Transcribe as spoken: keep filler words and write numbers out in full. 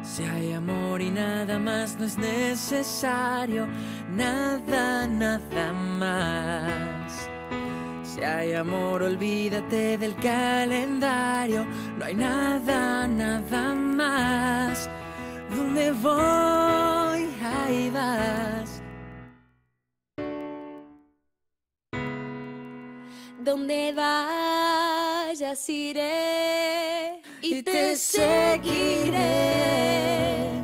Si hay amor y nada más no es necesario, nada, nada más. Si hay amor, olvídate del calendario, no hay nada, nada más. ¿Dónde voy? Ahí vas. Donde vayas iré y, Y te seguiré.